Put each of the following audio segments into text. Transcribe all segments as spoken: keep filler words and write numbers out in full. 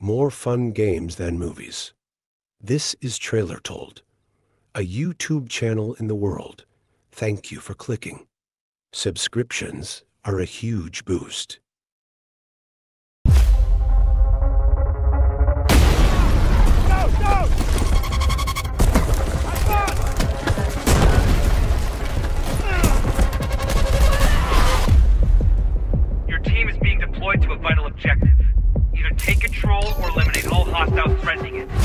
more fun games than movies. This is TrailerTold, a YouTube channel in the world. Thank you for clicking. Subscriptions are a huge boost. Go, go! Your team is being deployed to a vital objective. Either take control or eliminate all hostiles threatening it.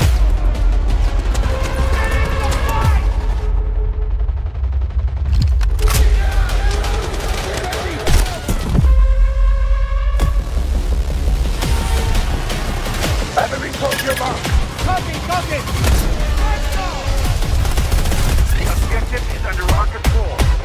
Enemy soldier mark! Copy, copy! The objective is under our control.